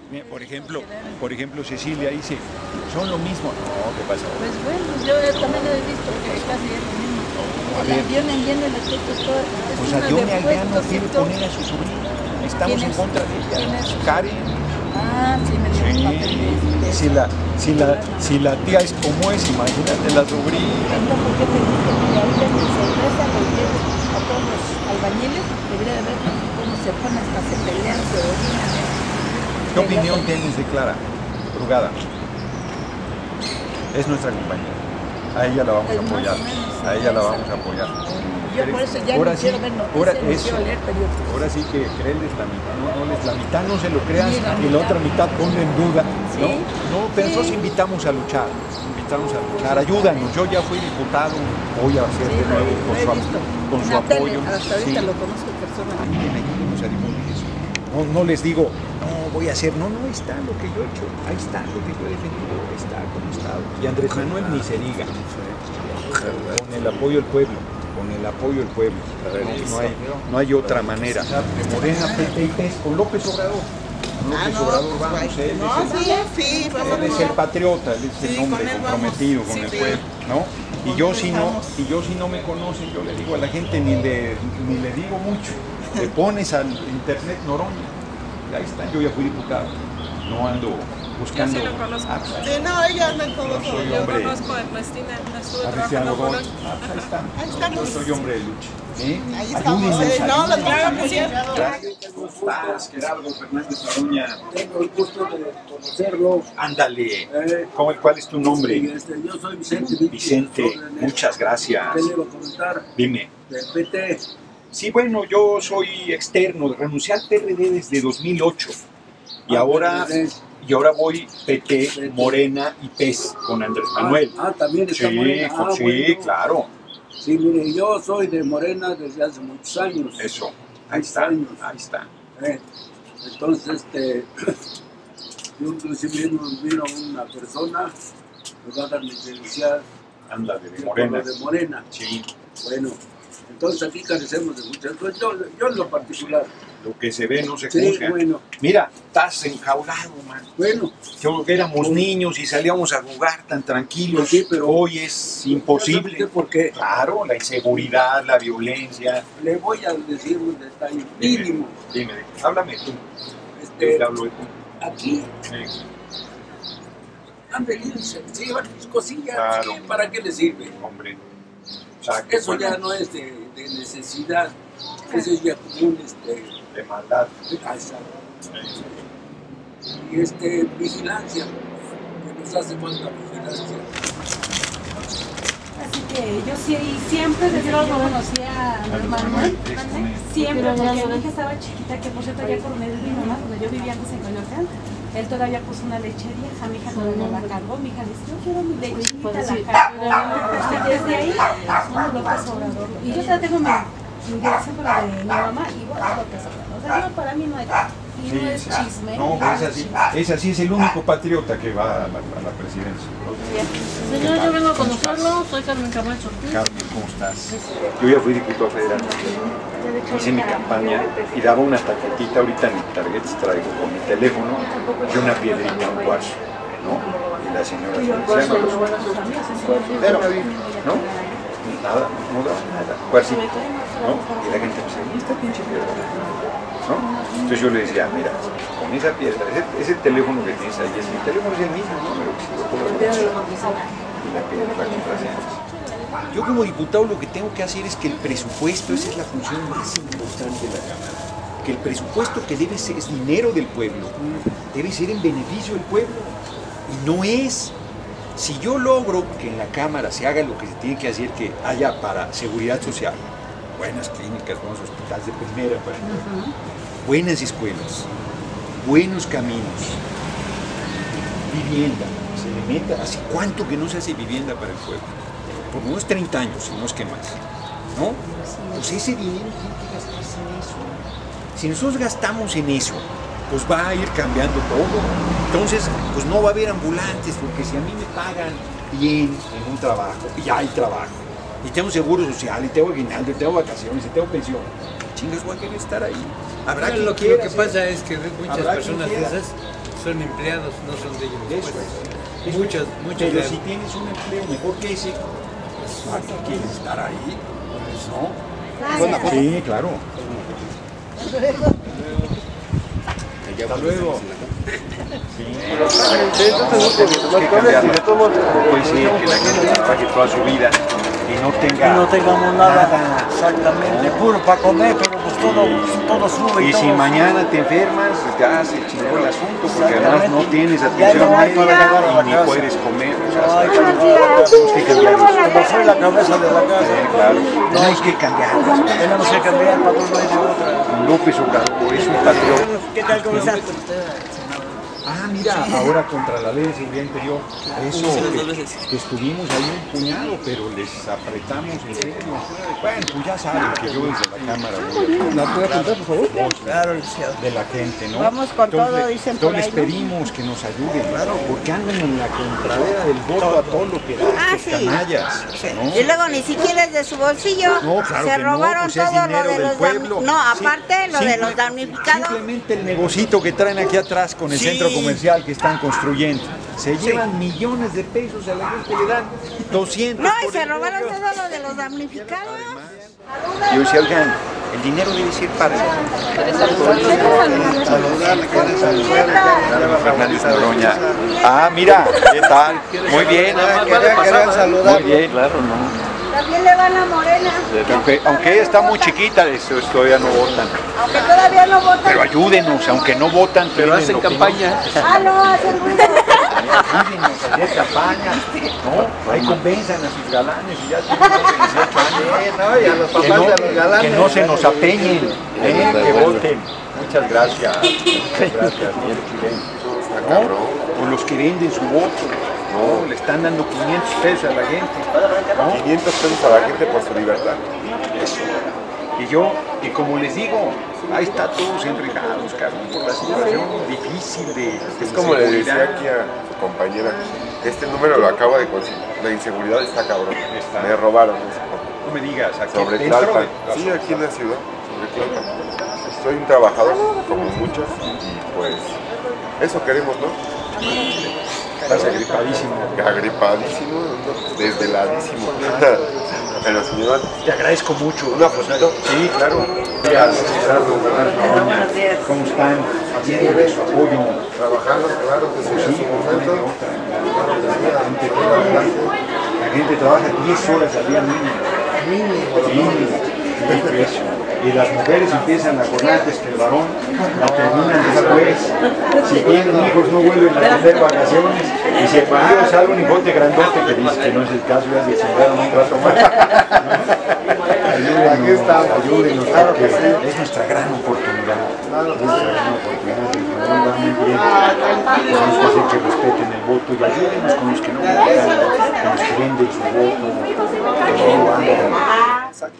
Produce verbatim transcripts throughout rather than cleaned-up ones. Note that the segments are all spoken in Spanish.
Mira, por ejemplo, por ejemplo, Cecilia dice, son lo mismo. No, ¿qué pasa? Pues bueno, yo también lo he visto que casi es lo mismo. A La ver. Diona Allende le toca todo. O sea, Diona Allende quiere poner a su sobrina. Estamos en contra de ella. ¿Quién es? Karen. Ah, sí, me dio un papel de eso. de Si eso. la, si, la, si la tía es como es, imagínate la sobrina. Entonces, ¿por qué te dice que ahorita ni se reza los dedos a todos los albañiles? Debería de ver cómo se ponen, hasta se pelean, se orinan. ¿Qué opinión tienes de Clara Brugada? Es nuestra compañera. A ella la vamos a Pues más apoyar. o menos, A ella la esa. vamos a apoyar. Yo por eso ya Ahora no sí, quiero ver ahora noticias, ni eso. quiero leer periódicos. Ahora sí que créeles la mitad, no, no les la mitad no se lo creas Sí, la y la mitad. otra mitad ponle en duda. Sí, No, no, pero sí. nosotros invitamos a luchar, invitamos a luchar, ayúdanos. Yo ya fui diputado, voy a ser Sí, de nuevo lo con he su, visto. con En su la tele, apoyo. hasta ahorita Sí. lo conozco personalmente. Ayúdenos, ayúdenos a difundir eso. No, no les digo, no voy a hacer, no, no, ahí está lo que yo he hecho, ahí está lo que yo he defendido, ahí está como está. Y Andrés Manuel ni se diga, con el apoyo del pueblo, con el apoyo del pueblo. No, no hay, no hay otra manera. De Morena, P T y P E S con López Obrador. Con López Ah, no, Obrador pues, vamos, güey. él No, es el, sí, sí, vamos. él es el patriota, él es el Sí, hombre con él comprometido vamos. con el Sí, pueblo, ¿no? Y yo si no, vamos. y yo si no me conocen, yo le digo a la gente, ni le, ni le digo mucho. Le pones al internet Noroña, y ahí está, yo ya fui diputado, no ando buscando. Yo sí lo conozco. Ah, pues, Sí, no, ella anda en todo Yo soy eso. Yo hombre. conozco a Ernestina, estuve a Cristiano trabajando con Gol. él. Ah, pues ahí está. Ahí Yo estamos. soy hombre de lucha. ¿Sí? Ahí estamos, Ayúdenos, eh. No, ayúdenos. los vamos a apoyar. ¿Cómo estás, Gerardo Fernández Aroña? Tengo el gusto de conocerlo. Ándale. Eh, ¿Cómo, ¿Cuál es tu y, nombre? este, yo soy Vicente. Vicente, Órdenes. muchas gracias. ¿Qué le iba a comentar? Dime. Del P T. Sí, bueno, yo soy externo, renuncié al P R D desde dos mil ocho y Ah, ahora, P R D. y ahora voy P T, Morena y P E S con Andrés Manuel. Ah, ah, también está Sí, Morena. Ah, sí, bueno. claro, Sí, mire, yo soy de Morena desde hace muchos años. eso, ahí Muchos está, años. ahí está. Eh, entonces, este, yo inclusive vino, vino una persona, me va a dar mi credencial Ándale, de de Morena. de Morena. Sí, Bueno, entonces aquí carecemos de muchas cosas. Yo, yo en lo particular. lo que se ve no se Sí, juzga. bueno, Mira, estás enjaulado, man. bueno. Yo, éramos niños y salíamos a jugar tan tranquilos. Sí, pero- Hoy es imposible. ¿Sabe usted por qué? Claro, la inseguridad, la violencia. Le voy a decir un detalle Dime, mínimo. dime, háblame tú. Yo Este, te hablo de tú. aquí Sí, han venido y se se llevan sus cosillas. Claro. ¿sí? ¿Para qué les sirve? hombre. O sea, que Eso ya no es de, de necesidad. Eso es ya como un este, de maldad. casa. Y este, vigilancia. Que nos hace falta vigilancia. Así que yo sí, siempre desde que yo conocí a Andrés Manuel, siempre, porque mi hija estaba chiquita, que por cierto ya coronel mi mamá, cuando yo vivía antes en Coyoacán, él todavía puso una lechería, a mi hija no no la cargó, mi hija dice, yo quiero mi lechita, la cargó, y desde ahí somos López Obrador, y yo todavía tengo mi, mi dirección con la de mi mamá, y bueno, López Obrador, o sea, no, para mí no hay, y no es chisme. No, es así. Es así, es el único patriota que va a la, a la presidencia. Señor, yo vengo a conocerlo, soy Carmen Camacho Ortiz. Carmen, ¿cómo estás? Yo ya fui diputado federal. Hice mi campaña y daba una tarjetita, ahorita en tarjetas traigo con mi teléfono y una piedrita, un cuarzo, ¿no? Y la señora Feliciano, pero, ¿no? Nada, no daba nada, cuarcito, ¿no? Y la gente me decía, ¿y esta pinche piedra? ¿No? Entonces yo le decía, mira, con esa piedra, ese, ese teléfono que tienes ahí, es mi teléfono es el mismo, ¿no? Pero si lo puedo y la piedra es la contraseña. Yo como diputado lo que tengo que hacer es que el presupuesto, esa es la función más importante de la Cámara, que el presupuesto que debe ser, es dinero del pueblo, debe ser en beneficio del pueblo, y no es. Si yo logro que en la Cámara se haga lo que se tiene que hacer, que haya para seguridad social, buenas clínicas, buenos hospitales de primera, para uh-huh. buenas escuelas, buenos caminos, vivienda, se le meta, ¿hace cuánto que no se hace vivienda para el pueblo? Por unos treinta años, si no es que más, ¿no? Pues ese dinero tiene que gastarse en eso. Si nosotros gastamos en eso, pues va a ir cambiando todo. Entonces, pues no va a haber ambulantes, porque si a mí me pagan bien en un trabajo, y hay trabajo, y tengo seguro social, y tengo aguinaldo, y tengo vacaciones, y tengo pensión, chingas, voy a querer estar ahí. Habrá Bueno, quien lo, que, quiera lo que hacer. pasa es que muchas Habrá personas quien de quiera. esas son empleados, no son de ellos. Eso Pues, es. muchos, muchos. Pero de- si tienes un empleo mejor que ese, ¿para qué quieres estar ahí? ¿No? Sí, claro. Hasta luego. Sí. Tenemos que cambiarlo. No puede ser que la gente trabaje toda su vida y no tenga no tengamos nada, exactamente, puro para comer, pero pues todo, todo sube y, Y todo si sube. mañana te enfermas, ya se chingó el asunto, porque además no Exactamente. tienes Ya atención no hay para llegar a la médica y ni casa. puedes comer. O sea, No hay tenemos para llegar a la casa. que cambiarlo. Como soy la cabeza de la casa, Sí, claro. Tenemos que cambiarlo. tenemos que cambiar, patrón, no hay de otra. López Obrador es un patriota. ¿Qué tal, cómo estás? Ah, mira, ahora contra la ley de seguridad interior, eso que, que estuvimos ahí un puñado, pero les apretamos en serio. Bueno, pues ya saben que yo desde la Cámara voy ¿La puede apuntar, por favor? Claro, licenciado. de la gente, ¿no? Vamos con todo, Entonces, dicen por entonces ahí, ¿no? pedimos que nos ayuden, claro, porque andan en la contradera del voto a todo lo que da, Ah, estos sí. canallas, ¿no? Y luego ni siquiera es de su bolsillo. No, claro Se que no, robaron pues es todo lo dinero de del los pueblo. damni- No, Sí, aparte lo de simple- los damnificados. Simplemente el negocito que traen aquí atrás con el Sí. centro comercial que están construyendo. Se llevan millones de pesos, a la gente le dan doscientos. No, y por se el robaron rollo. todo lo de los damnificados. Yo decía, oigan, el dinero debe ser para Fernández Noroña. Ah, mira, ¿qué tal? Muy bien, muy bien, claro, no. También le van a Morena, Aunque, aunque ella está muy chiquita, eso todavía no votan. aunque todavía no votan. Pero ayúdenos, aunque no votan, Pero tienen hacen opinión. campaña. Ah, no, hacen ruido. Ayúdenos a hacer campaña, ¿no? Ahí convenzan a sus galanes y ya tienen dieciocho años. No, y a los Que papás no, de los galanes. que no se nos apeñen, ¿eh? Que voten. Muchas gracias. Muchas gracias, bien chileno. ¿No? O los que venden su voto, ¿no? Le están dando quinientos pesos a la gente, ¿no? quinientos pesos a la gente por su libertad. Eso. Y yo, y como les digo, ahí está todos enrejados, cabrón, por la situación difícil de, de Es como le decía inseguridad. aquí a su compañera, este número lo acabo de conseguir. La inseguridad está cabrón. Está. Me robaron ese. No me digas, aquí Sobre dentro Tlalpan. de- Sí, aquí en la ciudad. Sobre Tlalpan. Soy un trabajador como muchos y pues eso queremos, ¿no? Estás agripadísimo. Agripadísimo, ¿no? Desveladísimo. Pero señor, Te agradezco mucho. una fotito. Sí, claro. Gracias, Gerardo, Buenos días. ¿Cómo están? Haciendo su apoyo. Trabajando, claro, desde Sí, su no hay de momento. otra. La gente trabaja, la gente trabaja diez horas al día mínimo. Sí, sí, pues. Y las mujeres empiezan la jornada antes que el varón, la terminan después. Si tienen hijos no vuelven a tener vacaciones. Y si el marido sale un hijote grandote, que dice que no es el caso, ya se chingaron un rato más. Ayúdenos, ayúdenos, porque es nuestra gran oportunidad. Es nuestra gran oportunidad. Definitivamente tenemos que hacer que respeten el voto y ayúdenos con los que no votan, con los que venden su voto, que no andan.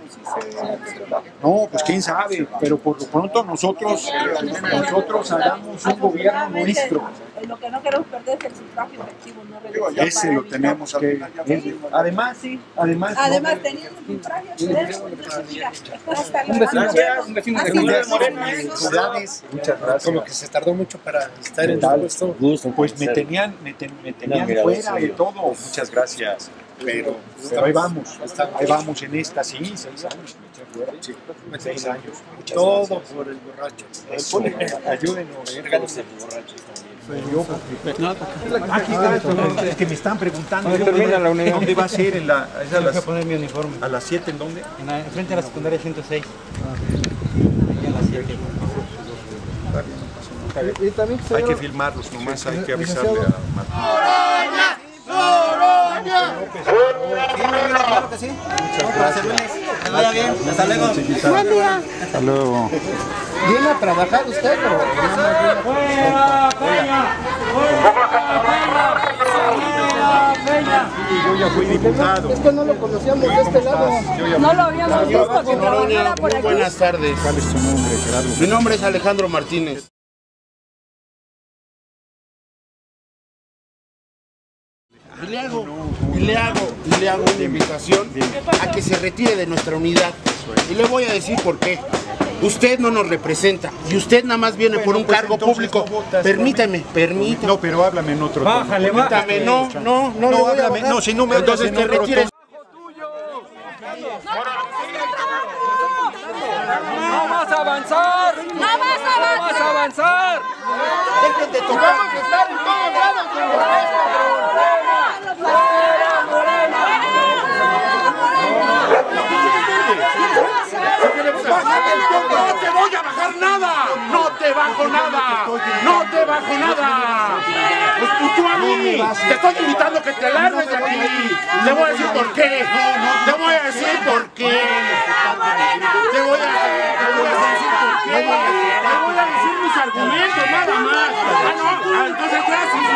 No, pues quién sabe, pero por lo pronto nosotros, nosotros hagamos un gobierno nuestro. Lo que no queremos perder es el sufragio efectivo, no reelección Ese para lo evitar- tenemos que... Además, además... Además, teniendo sufragio, tenemos hasta Un vecino, un vecino de Julián Moreno. Felicidades, muchas gracias. Como que se tardó mucho para estar en ¿Qué el tal? puesto. Pues me tenían, me, ten- me tenían mira, fuera sí. de todo. Muchas gracias. Pero, pero ahí vamos, ahí vamos en esta, sí, seis años. Seis años. Muchas Todo gracias. por el borracho. Eso, ayúdenos. Regálense el borracho también. Yo, porque- Aquí está, es que me están preguntando ¿dónde, ¿dónde va a ser? En la, es a, las, poner mi uniforme. ¿A las siete en dónde? En la, frente a la secundaria ciento seis. Ahí en la siete. Y también, Hay que filmarlos nomás, hay que avisarle a Martín. Que vaya bien. Hasta luego. Hasta luego. ¿viene a trabajar usted o Y yo ya fui diputado. es que no lo conocíamos de este lado? Yo ya No lo habíamos visto que trabajara por aquí. Buenas tardes. ¿Cuál es tu nombre, Gerardo? Mi nombre es Alejandro Martínez. Y le hago, y le hago, y le hago una invitación a que se retire de nuestra unidad. Y le voy a decir por qué. Usted no nos representa y usted nada más viene Bueno, por un pues cargo entonces público. no votas Permítame, permítame. No, pero háblame en otro tono. Bájale, bájale. No, no, no, le voy a háblame. bajar. No, si no me hablas entonces en te otro retires. tono. ¡No vas a avanzar! ¡No vas a avanzar! ¡No vas a avanzar! Dejen de tocar. Vamos a estar en todos lados con ¡No te voy a bajar nada! ¡No te bajo nada! ¡No te bajo nada! Pues tú a mí, te estoy invitando a que te largues de aquí. Te voy a decir por qué. Te voy a decir por qué. Te voy a, te voy a decir por qué. Te voy a decir mis argumentos, nada más. Ah, no. Ah, entonces gracias.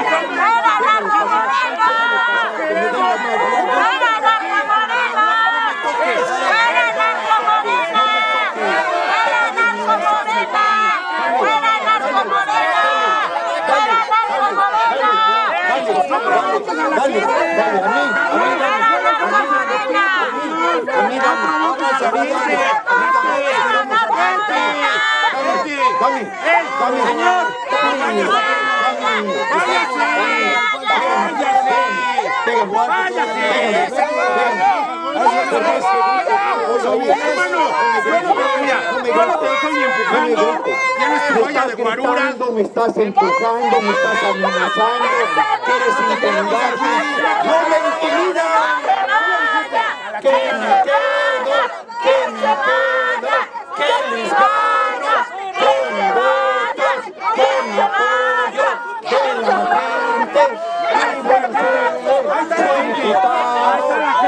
Me estás empujando, me estás amenazando, quieres intimidarme, no me intimidas, que me quedo, que me quedo, que mis ganas, que me votas, que me apoyo, que la gente, y voy a ser invitado,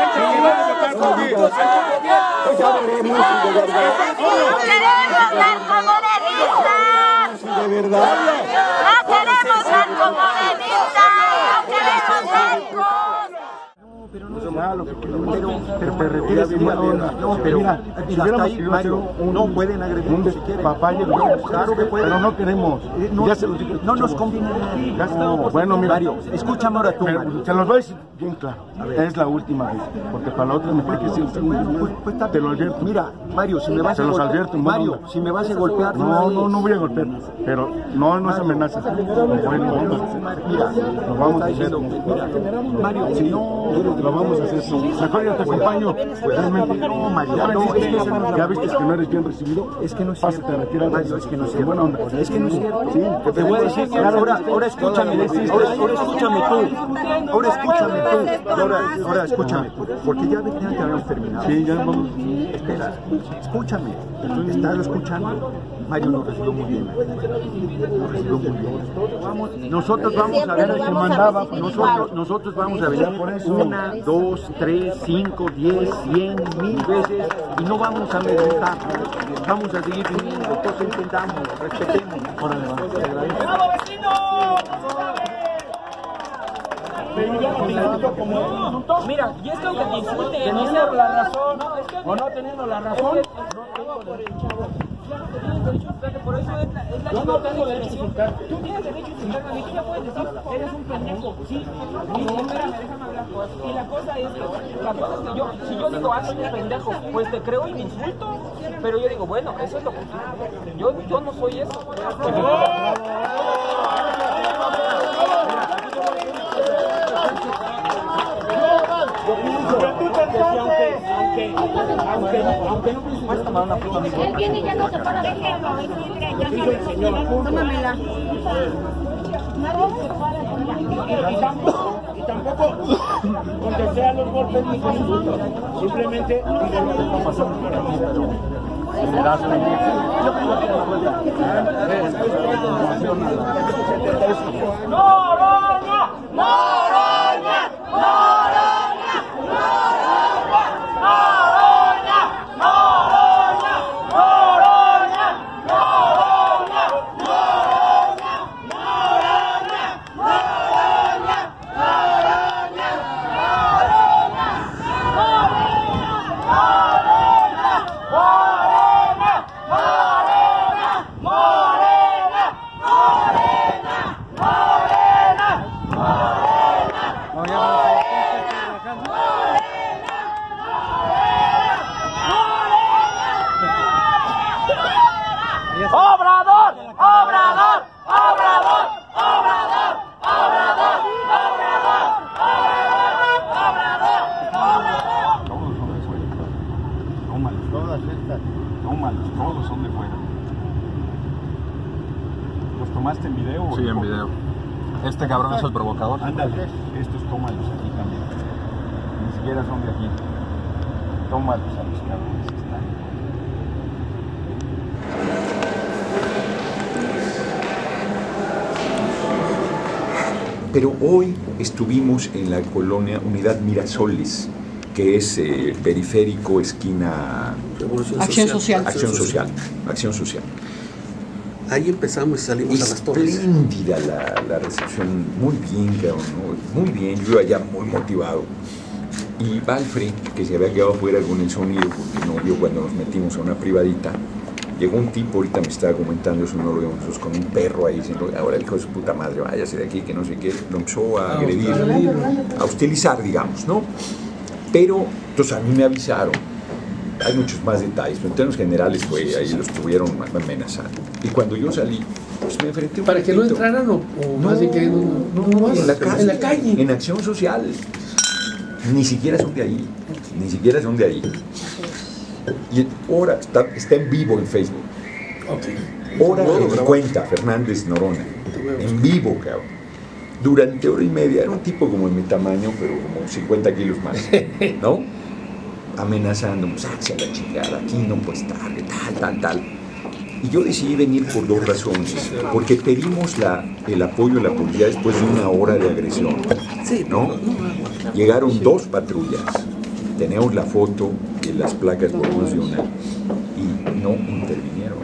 ya veremos si de verdad. De verdad. ¡No queremos narcomorenistas! ¡No queremos narcos! Pero, pero te retires, no, pero mira, si hasta ahí, Mario, no pueden agredirnos si quieren. Papaya, claro que pueden. Pero no queremos. No, ya se los dije. No nos conviene. No, bueno, mira, Mario, escúchame ahora tú, Mario. Se los voy a decir bien claro. Es la última vez, porque para la otra me puede decir, pues, pues, te lo advierto. Mira, Mario, si me vas a golpear, Mario, si me vas a golpear, no, no, no voy a golpear, pero no, no es amenaza. Bueno, mira, lo vamos a hacer. Mario, si no, lo vamos a hacer. Mejor ya te acompaño. Realmente no, Mario. Ya viste que no eres bien recibido. Es que no es cierto. Mario, es que no es cierto. Buena onda. Es que no es cierto. Sí, te voy a decir. Ahora, ahora escúchame. Ahora, ahora escúchame tú. Ahora escúchame tú. Ahora, ahora escúchame tú. Porque ya ya que habíamos terminado. Sí, ya vamos. Espera, escúchame. ¿Estás escuchando? Mario nos recibió muy bien. Nos recibió muy bien. Nosotros vamos a ver al que mandaba. Nosotros, nosotros vamos a venir por eso. Una, dos, tres, cinco, diez, cien, mil veces. Y no vamos a meditar. Vamos a seguir viniendo. Entonces intentamos, respetemos. Órale, vamos. Te agradezco. ¡Bravo, vecino! Mira, y es que aunque te insulte, teniendo la razón o no teniendo la razón, no tengo derecho. Por eso es la, es la yo no tengo derecho a insultarte. Tú tienes derecho a insultarme, tú ya puedes decir, eres un pendejo. Sí, no, espérame, déjame hablar. Y la cosa es que, la cosa es que yo, si yo digo, ah, soy un pendejo, pues te creo y me insulto. Pero yo digo, bueno, eso es lo que tú. Yo, yo no soy eso. Yo pienso que aunque, aunque, aunque, aunque no puedes tomar una foto. Él viene y ya no se para. Tómamela. Y tampoco, y tampoco contesté a los golpes ni con insultos. Simplemente digo lo que está pasando por aquí, pero me das una ¡Noroña! ¡Noroña! ¡Morena! ¡Morena! ¡Morena! Tómalos, todos son de fuera. ¿Los tomaste en video? Sí, en video. Este cabrón es el provocador. Ándale, estos tómalos aquí también. Ni siquiera son de aquí. Tómalos a los cabrones que están. Pero hoy estuvimos en la colonia Unidad Mirasoles, que es eh, periférico, esquina... Acción social. Acción social. Acción social. Ahí empezamos y salimos a las torres. Espléndida la, la recepción, muy bien, cabrón, ¿no? Muy bien, yo allá muy motivado. Y Valfre, que se había quedado fuera con el sonido, porque no vio cuando nos metimos a una privadita, llegó un tipo, ahorita me estaba comentando, eso no lo vemos nosotros, con un perro ahí, diciendo, ahora el hijo de su puta madre, váyase de aquí, que no sé qué, lo empezó a agredir, a hostilizar, digamos, ¿no? Pero, entonces a mí me avisaron, hay muchos más detalles, pero en términos generales fue, ahí los estuvieron amenazando. Y cuando yo salí, pues me enfrenté un ¿Para que no poquito. entraran o, o No, más de que no, no, no, en la calle, en la calle? En acción social. Ni siquiera son de ahí, ni siquiera son de ahí. Y ahora está, está en vivo en Facebook. Hora en mi cuenta, Fernández Norona. En vivo, cabrón. Durante hora y media, era un tipo como de mi tamaño, pero como cincuenta kilos más, ¿no? Amenazando, sáquese a la chingada, aquí no puede estar, tal, tal, tal. Y yo decidí venir por dos razones, porque pedimos la, el apoyo de la policía después de una hora de agresión, ¿no? Llegaron dos patrullas, tenemos la foto y las placas por más de una, y no intervinieron.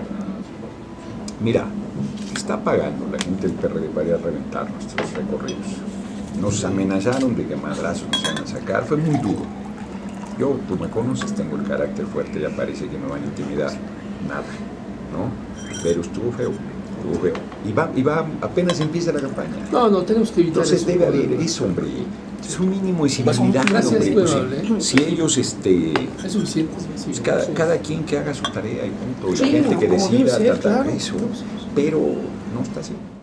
Mira, está pagando la gente del P R D para ir a reventar nuestros recorridos. Nos amenazaron de que madrazos nos van a sacar, fue muy duro. Yo, tú me conoces, tengo el carácter fuerte, ya parece que me van a intimidar, nada, ¿no? Pero estuvo feo, estuvo feo. Y va, y va, apenas empieza la campaña. No, no, tenemos que evitar Entonces eso. debe haber eso, hombre. Es un mínimo de civilidad, Gracias, hombre. muy Pues, amable. si, si ellos, este... Es suficiente. Sí, pues cada, cada quien que haga su tarea y punto. Y Sí, la gente que como debe decida ser, tratar claro. eso. Pero no está así.